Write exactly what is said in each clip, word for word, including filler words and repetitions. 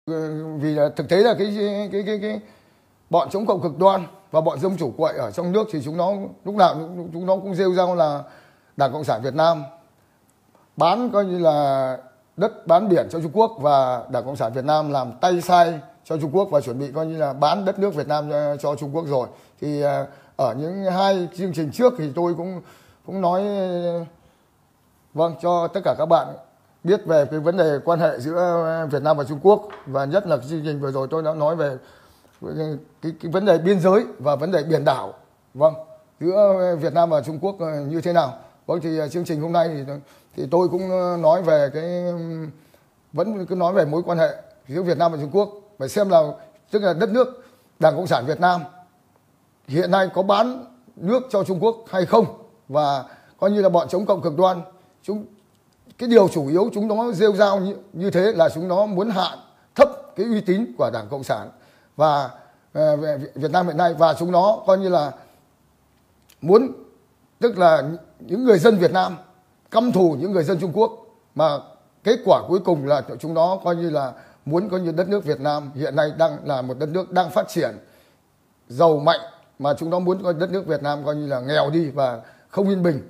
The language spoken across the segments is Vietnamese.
Vì là thực tế là cái cái cái cái bọn chống cộng cực đoan và bọn dân chủ quậy ở trong nước thì chúng nó lúc nào chúng nó cũng rêu rao là Đảng Cộng sản Việt Nam bán coi như là đất bán biển cho Trung Quốc, và Đảng Cộng sản Việt Nam làm tay sai cho Trung Quốc và chuẩn bị coi như là bán đất nước Việt Nam cho, cho Trung Quốc rồi. Thì ở những hai chương trình trước thì tôi cũng cũng nói vâng cho tất cả các bạn biết về cái vấn đề quan hệ giữa Việt Nam và Trung Quốc, và nhất là chương trình vừa rồi tôi đã nói về cái, cái, cái vấn đề biên giới và vấn đề biển đảo, vâng, giữa Việt Nam và Trung Quốc như thế nào. Vâng, thì chương trình hôm nay thì, thì tôi cũng nói về cái vẫn cứ nói về mối quan hệ giữa Việt Nam và Trung Quốc, và xem là tức là đất nước Đảng Cộng sản Việt Nam hiện nay có bán nước cho Trung Quốc hay không, và coi như là bọn chống cộng cực đoan chúng cái điều chủ yếu chúng nó rêu rao như, như thế là chúng nó muốn hạ thấp cái uy tín của Đảng Cộng sản và uh, Việt Nam hiện nay, và chúng nó coi như là muốn tức là những người dân Việt Nam căm thù những người dân Trung Quốc, mà kết quả cuối cùng là chúng nó coi như là muốn coi như đất nước Việt Nam hiện nay đang là một đất nước đang phát triển giàu mạnh, mà chúng nó muốn coi đất nước Việt Nam coi như là nghèo đi và không yên bình.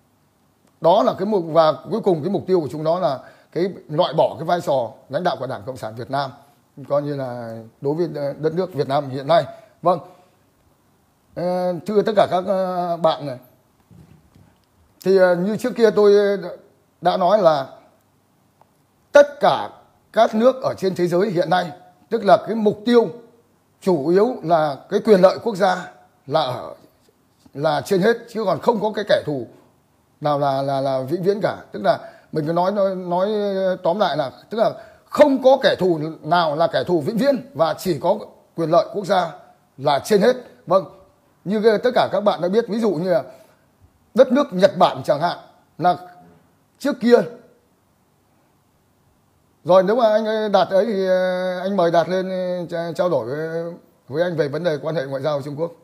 Đó là cái mục, và cuối cùng cái mục tiêu của chúng nó là cái loại bỏ cái vai trò lãnh đạo của Đảng Cộng sản Việt Nam coi như là đối với đất nước Việt Nam hiện nay. Vâng, ờ, thưa tất cả các bạn này, thì như trước kia tôi đã nói là tất cả các nước ở trên thế giới hiện nay, tức là cái mục tiêu chủ yếu là cái quyền lợi quốc gia là ở là trên hết, chứ còn không có cái kẻ thù nào là là là vĩnh viễn cả. Tức là mình cứ nói nói nói tóm lại là tức là không có kẻ thù nào là kẻ thù vĩnh viễn, và chỉ có quyền lợi quốc gia là trên hết. Vâng, như tất cả các bạn đã biết, ví dụ như là đất nước Nhật Bản chẳng hạn, là trước kia rồi, nếu mà anh Đạt ấy thì anh mời Đạt lên trao đổi với, với anh về vấn đề quan hệ ngoại giao với Trung Quốc.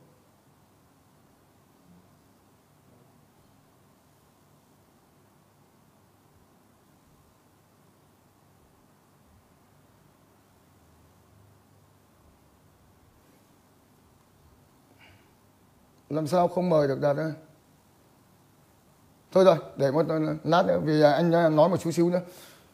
Làm sao không mời được Đạt ơi? Thôi rồi, để một lát nữa, vì anh nói một chút xíu nữa.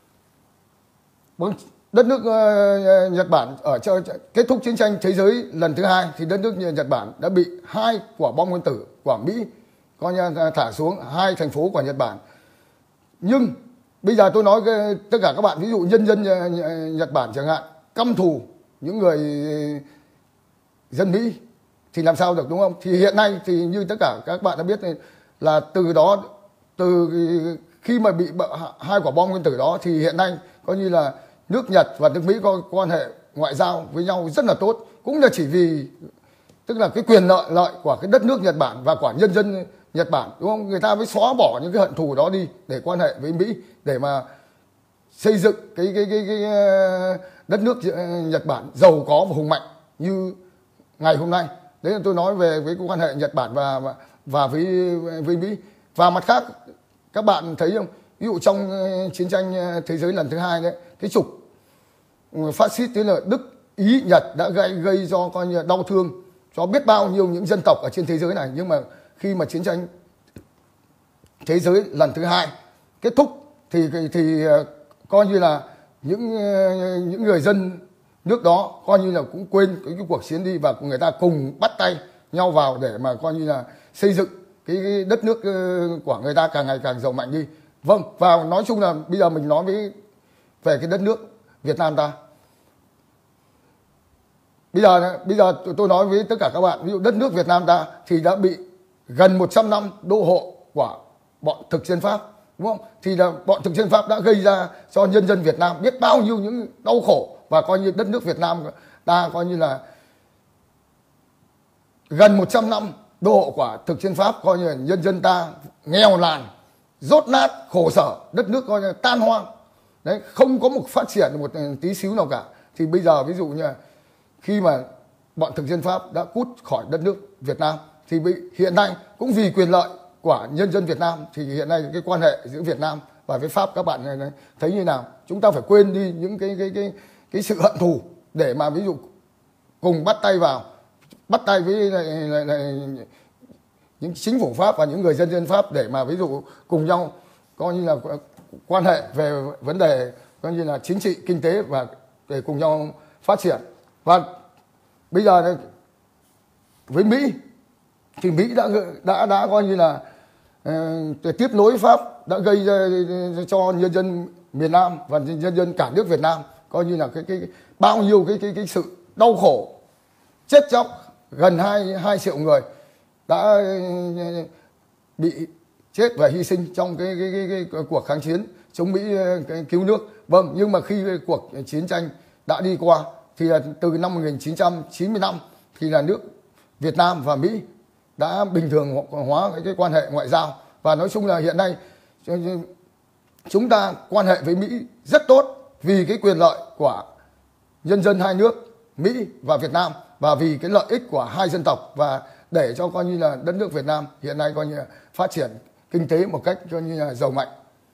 Đất nước uh, Nhật Bản ở cho, kết thúc chiến tranh thế giới lần thứ hai thì đất nước Nhật Bản đã bị hai quả bom nguyên tử của Mỹ coi như thả xuống hai thành phố của Nhật Bản. Nhưng bây giờ tôi nói cái, tất cả các bạn, ví dụ nhân dân Nhật Bản chẳng hạn căm thù những người dân Mỹ thì làm sao được, đúng không? Thì hiện nay thì như tất cả các bạn đã biết là từ đó, từ khi mà bị hai quả bom nguyên tử đó thì hiện nay coi như là nước Nhật và nước Mỹ có quan hệ ngoại giao với nhau rất là tốt, cũng là chỉ vì tức là cái quyền lợi lợi của cái đất nước Nhật Bản và của nhân dân Nhật Bản, đúng không? Người ta mới xóa bỏ những cái hận thù đó đi để quan hệ với Mỹ, để mà xây dựng cái cái cái, cái, cái đất nước Nhật Bản giàu có và hùng mạnh như ngày hôm nay. Đấy là tôi nói về với quan hệ Nhật Bản và và với với Mỹ. Và mặt khác, các bạn thấy không, ví dụ trong chiến tranh thế giới lần thứ hai đấy, cái trục phát xít tức là Đức, Ý, Nhật đã gây gây do coi như đau thương cho biết bao nhiêu những dân tộc ở trên thế giới này. Nhưng mà khi mà chiến tranh thế giới lần thứ hai kết thúc thì thì coi như là những những người dân nước đó coi như là cũng quên cái, cái cuộc chiến đi, và người ta cùng bắt tay nhau vào để mà coi như là xây dựng cái, cái đất nước của người ta càng ngày càng giàu mạnh đi. Vâng, và nói chung là bây giờ mình nói với về cái đất nước Việt Nam ta. Bây giờ bây giờ tôi nói với tất cả các bạn, ví dụ đất nước Việt Nam ta thì đã bị gần một trăm năm đô hộ của bọn thực dân Pháp, đúng không? Thì là bọn thực dân Pháp đã gây ra cho nhân dân Việt Nam biết bao nhiêu những đau khổ, và coi như đất nước Việt Nam ta coi như là gần một trăm năm đô hộ của thực dân Pháp, coi như là nhân dân ta nghèo nàn, dốt nát, khổ sở, đất nước coi như là tan hoang. Đấy, không có một phát triển một tí xíu nào cả. Thì bây giờ ví dụ như là khi mà bọn thực dân Pháp đã cút khỏi đất nước Việt Nam thì bị, hiện nay cũng vì quyền lợi của nhân dân Việt Nam thì hiện nay cái quan hệ giữa Việt Nam và với Pháp các bạn thấy như nào? Chúng ta phải quên đi những cái cái cái cái sự hận thù để mà ví dụ cùng bắt tay vào, bắt tay với lại, lại, lại, những chính phủ Pháp và những người dân dân Pháp để mà ví dụ cùng nhau coi như là quan hệ về vấn đề coi như là chính trị, kinh tế và để cùng nhau phát triển. Và bây giờ với Mỹ thì Mỹ đã đã đã coi như là uh, tiếp nối Pháp, đã gây ra cho nhân dân miền Nam và nhân dân cả nước Việt Nam coi như là cái cái bao nhiêu cái cái cái sự đau khổ, chết chóc, gần hai hai triệu người đã bị chết và hy sinh trong cái cái, cái, cái, cái cuộc kháng chiến chống Mỹ cái, cứu nước. Vâng, nhưng mà khi cái cuộc chiến tranh đã đi qua thì là từ năm một nghìn chín trăm chín mươi lăm thì là nước Việt Nam và Mỹ đã bình thường hóa cái, cái quan hệ ngoại giao, và nói chung là hiện nay chúng ta quan hệ với Mỹ rất tốt vì cái quyền lợi của nhân dân hai nước Mỹ và Việt Nam, và vì cái lợi ích của hai dân tộc, và để cho coi như là đất nước Việt Nam hiện nay coi như là phát triển kinh tế một cách coi như là giàu mạnh.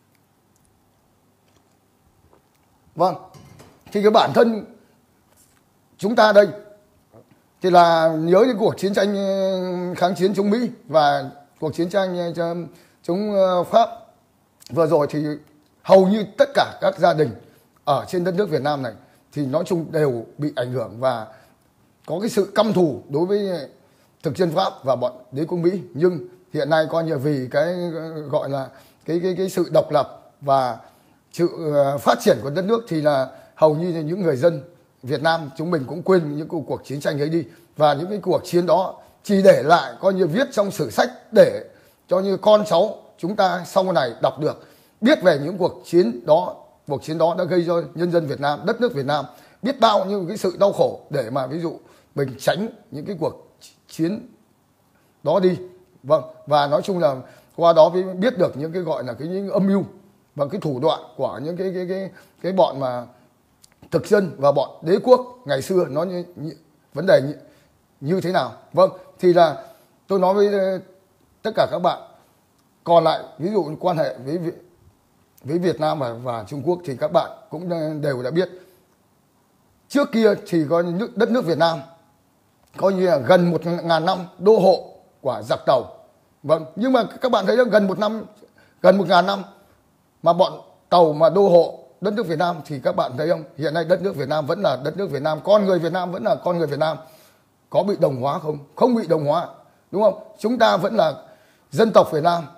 Vâng, thì cái bản thân chúng ta đây thì là nhớ cái cuộc chiến tranh kháng chiến chống Mỹ và cuộc chiến tranh chống Pháp vừa rồi, thì hầu như tất cả các gia đình ở trên đất nước Việt Nam này thì nói chung đều bị ảnh hưởng và có cái sự căm thù đối với thực dân Pháp và bọn đế quốc Mỹ. Nhưng hiện nay coi như vì cái gọi là cái cái cái sự độc lập và sự phát triển của đất nước thì là hầu như những người dân Việt Nam chúng mình cũng quên những cuộc, cuộc chiến tranh ấy đi, và những cái cuộc chiến đó chỉ để lại coi như viết trong sử sách để cho như con cháu chúng ta sau này đọc được, biết về những cuộc chiến đó. Cuộc chiến đó đã gây cho nhân dân Việt Nam, đất nước Việt Nam biết bao nhiêu cái sự đau khổ để mà ví dụ mình tránh những cái cuộc chiến đó đi. Vâng, và nói chung là qua đó mới biết được những cái gọi là cái những âm mưu và cái thủ đoạn của những cái cái cái cái bọn mà thực dân và bọn đế quốc ngày xưa nó như, như vấn đề như, như thế nào. Vâng, thì là tôi nói với tất cả các bạn còn lại, ví dụ quan hệ với với Việt Nam và, và Trung Quốc thì các bạn cũng đều đã biết. Trước kia thì coi nước đất nước Việt Nam coi như là gần một ngàn năm đô hộ của giặc Tàu. Vâng, nhưng mà các bạn thấy là gần một năm, gần một ngàn năm mà bọn Tàu mà đô hộ đất nước Việt Nam thì các bạn thấy không? Hiện nay đất nước Việt Nam vẫn là đất nước Việt Nam, con người Việt Nam vẫn là con người Việt Nam. Có bị đồng hóa không? Không bị đồng hóa, đúng không? Chúng ta vẫn là dân tộc Việt Nam.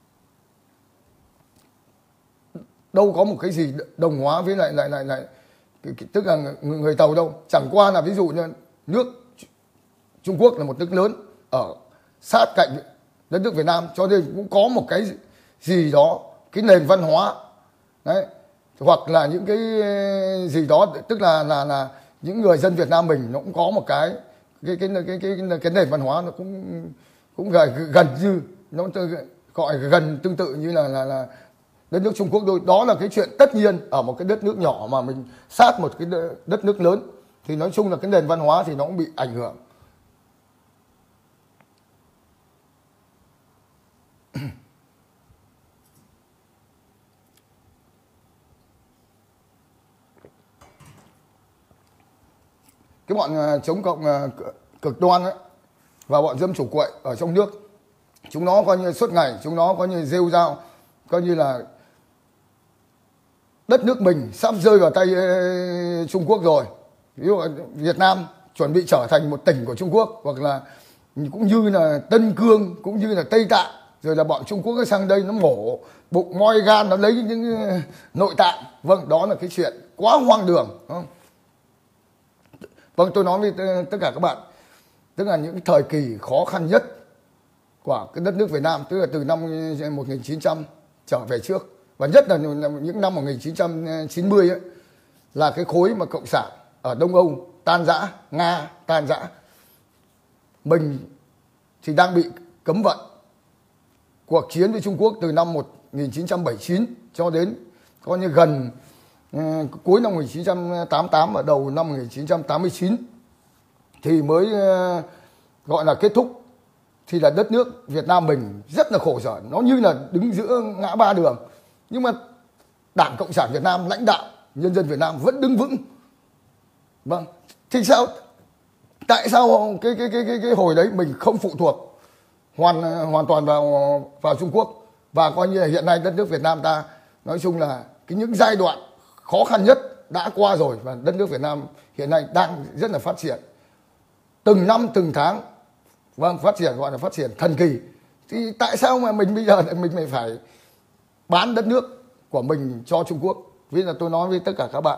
Đâu có một cái gì đồng hóa với lại lại lại lại tức là người, người Tàu đâu. Chẳng qua là ví dụ như nước Trung Quốc là một nước lớn ở sát cạnh đất nước Việt Nam, cho nên cũng có một cái gì đó, cái nền văn hóa đấy, hoặc là những cái gì đó, tức là là là những người dân Việt Nam mình nó cũng có một cái cái cái cái cái cái, cái nền văn hóa nó cũng cũng gần gần như nó gọi gần tương tự như là là là đất nước Trung Quốc thôi. Đó là cái chuyện tất nhiên ở một cái đất nước nhỏ mà mình sát một cái đất nước lớn thì nói chung là cái nền văn hóa thì nó cũng bị ảnh hưởng. Cái bọn chống cộng cực đoan ấy và bọn dân chủ quậy ở trong nước, chúng nó coi như suốt ngày chúng nó coi như rêu rao coi như là đất nước mình sắp rơi vào tay Trung Quốc rồi. Ví dụ Việt Nam chuẩn bị trở thành một tỉnh của Trung Quốc, hoặc là cũng như là Tân Cương cũng như là Tây Tạng, rồi là bọn Trung Quốc nó sang đây nó mổ bụng moi gan, nó lấy những nội tạng. Vâng, đó là cái chuyện quá hoang đường, đúng không? Vâng, tôi nói với tất cả các bạn, tức là những thời kỳ khó khăn nhất của cái đất nước Việt Nam, tức là từ năm một nghìn chín trăm trở về trước, và nhất là những năm một nghìn chín trăm chín mươi ấy, là cái khối mà cộng sản ở Đông Âu tan rã, Nga tan rã, mình thì đang bị cấm vận. Cuộc chiến với Trung Quốc từ năm một nghìn chín trăm bảy mươi chín cho đến coi như gần uh, cuối năm một nghìn chín trăm tám mươi tám và đầu năm một nghìn chín trăm tám mươi chín thì mới uh, gọi là kết thúc. Thì là đất nước Việt Nam mình rất là khổ sở, nó như là đứng giữa ngã ba đường. Nhưng mà Đảng Cộng sản Việt Nam lãnh đạo nhân dân Việt Nam vẫn đứng vững, Vâng, thì sao, tại sao cái cái cái cái cái hồi đấy mình không phụ thuộc hoàn hoàn toàn vào vào Trung Quốc, và coi như là hiện nay đất nước Việt Nam ta nói chung là cái những giai đoạn khó khăn nhất đã qua rồi, và đất nước Việt Nam hiện nay đang rất là phát triển từng năm từng tháng. Vâng, phát triển gọi là phát triển thần kỳ. Thì tại sao mà mình bây giờ mình phải phải bán đất nước của mình cho Trung Quốc? Vì là tôi nói với tất cả các bạn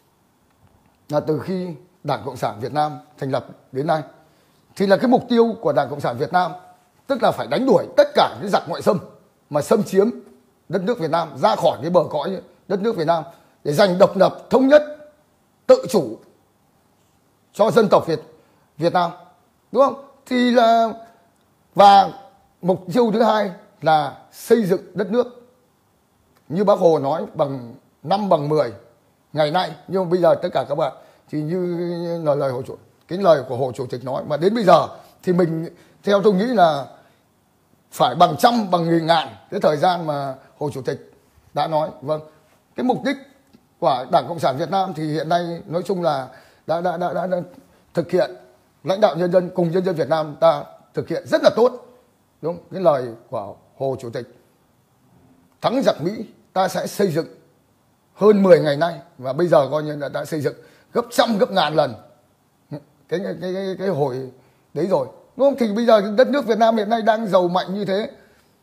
là từ khi Đảng Cộng sản Việt Nam thành lập đến nay thì là cái mục tiêu của Đảng Cộng sản Việt Nam tức là phải đánh đuổi tất cả cái giặc ngoại xâm mà xâm chiếm đất nước Việt Nam ra khỏi cái bờ cõi đất nước Việt Nam, để giành độc lập thống nhất tự chủ cho dân tộc Việt Việt Nam, đúng không? Thì là, và mục tiêu thứ hai là xây dựng đất nước như Bác Hồ nói bằng năm bằng mười ngày nay. Nhưng mà bây giờ tất cả các bạn thì như là lời Hồ Chủ cái lời của Hồ Chủ tịch nói, mà đến bây giờ thì mình theo tôi nghĩ là phải bằng trăm bằng nghìn ngàn cái thời gian mà Hồ Chủ tịch đã nói. Vâng, cái mục đích của Đảng Cộng sản Việt Nam thì hiện nay nói chung là đã đã đã, đã, đã thực hiện, lãnh đạo nhân dân cùng nhân dân Việt Nam ta thực hiện rất là tốt, đúng cái lời của Hồ Chủ tịch. Thắng giặc Mỹ ta sẽ xây dựng hơn mười ngày nay, và bây giờ coi như là đã xây dựng gấp trăm gấp ngàn lần cái cái cái cái, cái hồi đấy rồi, đúng không? Thì bây giờ đất nước Việt Nam hiện nay đang giàu mạnh như thế,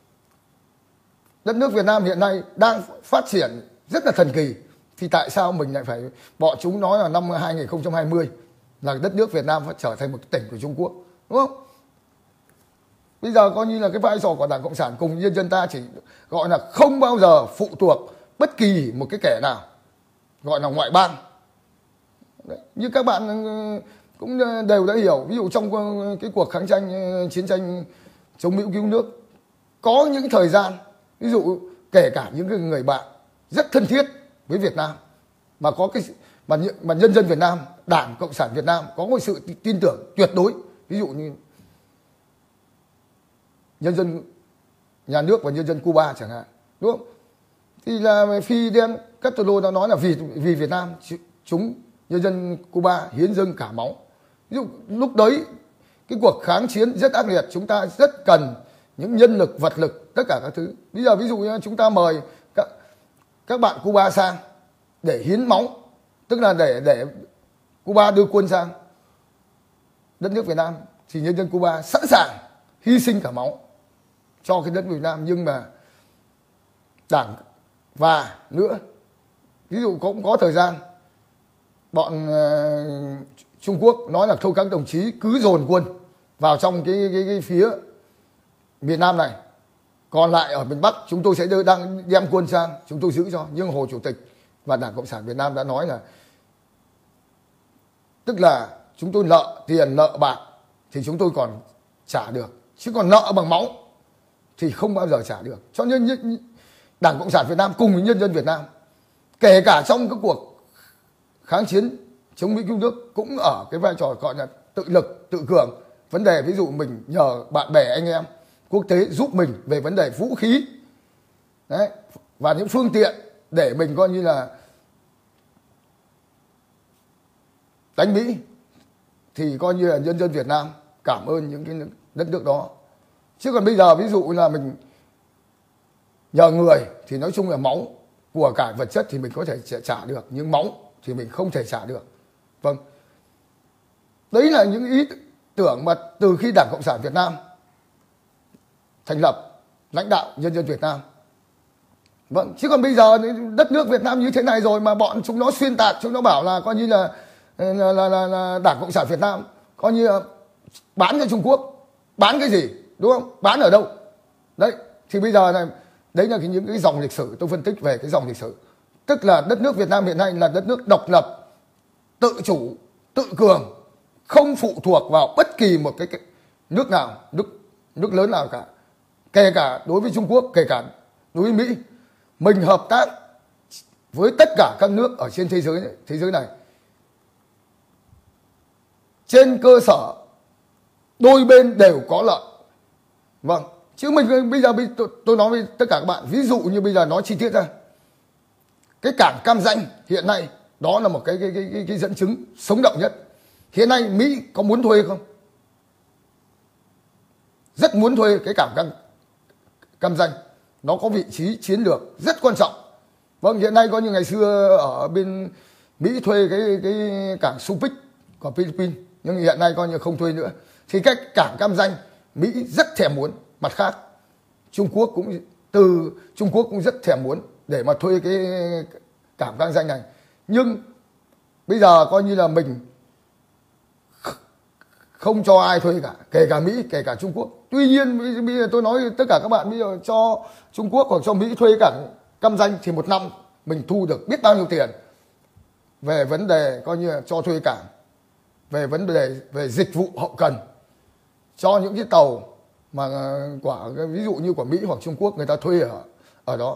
đất nước Việt Nam hiện nay đang phát triển rất là thần kỳ, thì tại sao mình lại phải, bọn chúng nói là năm hai nghìn không trăm hai mươi là đất nước Việt Nam phải trở thành một tỉnh của Trung Quốc, đúng không? Bây giờ coi như là cái vai trò của Đảng Cộng sản cùng nhân dân ta chỉ gọi là không bao giờ phụ thuộc bất kỳ một cái kẻ nào gọi là ngoại bang. Đấy, như các bạn cũng đều đã hiểu, ví dụ trong cái cuộc kháng tranh, chiến tranh chống Mỹ cứu nước, có những thời gian ví dụ kể cả những người bạn rất thân thiết với Việt Nam mà có cái mà mà nhân dân Việt Nam, Đảng Cộng sản Việt Nam có một sự tin tưởng tuyệt đối, ví dụ như nhân dân nhà nước và nhân dân Cuba chẳng hạn, đúng không? Thì là Fidel Castro đã nói là vì vì Việt Nam chúng nhân dân Cuba hiến dâng cả máu. Ví dụ lúc đấy cái cuộc kháng chiến rất ác liệt, chúng ta rất cần những nhân lực, vật lực, tất cả các thứ. Bây giờ ví dụ như chúng ta mời các các bạn Cuba sang để hiến máu, tức là để để Cuba đưa quân sang đất nước Việt Nam, thì nhân dân Cuba sẵn sàng hy sinh cả máu cho cái đất Việt Nam. Nhưng mà Đảng và nữa, ví dụ cũng có thời gian bọn uh, Trung Quốc nói là thôi các đồng chí cứ dồn quân vào trong cái cái, cái phía miền Nam này, còn lại ở miền Bắc chúng tôi sẽ đưa, đang đem quân sang chúng tôi giữ cho. Nhưng Hồ Chủ tịch và Đảng Cộng sản Việt Nam đã nói là tức là chúng tôi nợ tiền nợ bạc thì chúng tôi còn trả được, chứ còn nợ bằng máu thì không bao giờ trả được. Cho nên Đảng Cộng sản Việt Nam cùng với nhân dân Việt Nam, kể cả trong các cuộc kháng chiến chống Mỹ cứu nước, cũng ở cái vai trò gọi là tự lực tự cường. Vấn đề ví dụ mình nhờ bạn bè anh em quốc tế giúp mình về vấn đề vũ khí đấy, và những phương tiện để mình coi như là đánh Mỹ, thì coi như là nhân dân Việt Nam cảm ơn những cái đất nước đó. Chứ còn bây giờ ví dụ là mình nhờ người thì nói chung là máu của cải vật chất thì mình có thể trả được, nhưng máu thì mình không thể trả được. Vâng, đấy là những ý tưởng mà từ khi Đảng Cộng sản Việt Nam thành lập, lãnh đạo nhân dân Việt Nam. Vâng, chứ còn bây giờ đất nước Việt Nam như thế này rồi mà bọn chúng nó xuyên tạc, chúng nó bảo là coi như là là, là, là, là Đảng Cộng sản Việt Nam coi như là bán cho Trung Quốc. Bán cái gì, đúng không? Bán ở đâu? Đấy, thì bây giờ này, đấy là cái, những cái dòng lịch sử tôi phân tích về cái dòng lịch sử. Tức là đất nước Việt Nam hiện nay là đất nước độc lập, tự chủ, tự cường, không phụ thuộc vào bất kỳ một cái, cái nước nào, nước nước lớn nào cả. Kể cả đối với Trung Quốc, kể cả đối với Mỹ. Mình hợp tác với tất cả các nước ở trên thế giới thế giới này trên cơ sở đôi bên đều có lợi. Vâng, chứ mình bây giờ tôi, tôi nói với tất cả các bạn, ví dụ như bây giờ nói chi tiết ra, cái cảng Cam Ranh hiện nay Đó là một cái cái cái cái, cái dẫn chứng sống động nhất. Hiện nay Mỹ có muốn thuê không? Rất muốn thuê cái cảng Cam, Cam Ranh. Nó có vị trí chiến lược rất quan trọng. Vâng, hiện nay có như ngày xưa ở bên Mỹ thuê cái cái cảng Subic của Philippines, nhưng hiện nay coi như không thuê nữa. Thì cái cảng Cam Ranh Mỹ rất thèm muốn. Mặt khác, Trung Quốc cũng từ Trung Quốc cũng rất thèm muốn để mà thuê cái cảng Cam Ranh này. Nhưng bây giờ coi như là mình không cho ai thuê cả, kể cả Mỹ, kể cả Trung Quốc. Tuy nhiên bây giờ tôi nói tất cả các bạn bây giờ cho Trung Quốc hoặc cho Mỹ thuê cảng Cam Ranh thì một năm mình thu được biết bao nhiêu tiền về vấn đề coi như là cho thuê cảng, về vấn đề về dịch vụ hậu cần cho những cái tàu mà quả ví dụ như của Mỹ hoặc Trung Quốc người ta thuê ở ở đó.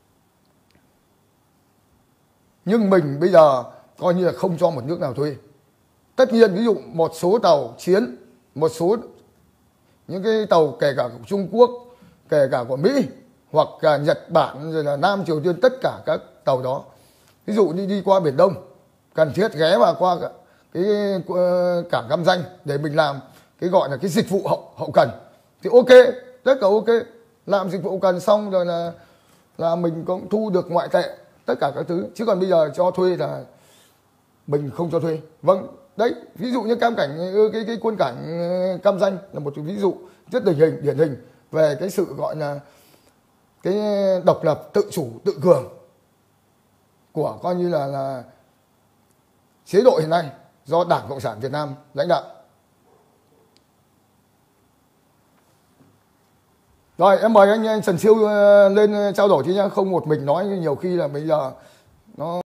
Nhưng mình bây giờ coi như là không cho một nước nào thuê. Tất nhiên ví dụ một số tàu chiến, một số những cái tàu kể cả của Trung Quốc, kể cả của Mỹ hoặc là Nhật Bản rồi là Nam Triều Tiên, tất cả các tàu đó ví dụ như đi qua Biển Đông cần thiết ghé vào qua cái cảng Cam Ranh để mình làm cái gọi là cái dịch vụ hậu hậu cần thì ok, tất cả ok, làm dịch vụ hậu cần xong rồi là là mình cũng thu được ngoại tệ tất cả các thứ. Chứ còn bây giờ cho thuê là mình không cho thuê. Vâng, đấy ví dụ như cam cảnh cái cái quân cảnh Cam Ranh là một ví dụ rất điển hình điển hình về cái sự gọi là cái độc lập tự chủ tự cường của coi như là là chế độ hiện nay do Đảng Cộng sản Việt Nam lãnh đạo. Rồi em mời anh, anh Trần Siêu lên trao đổi chứ nhá, không một mình nói nhiều khi là bây giờ nó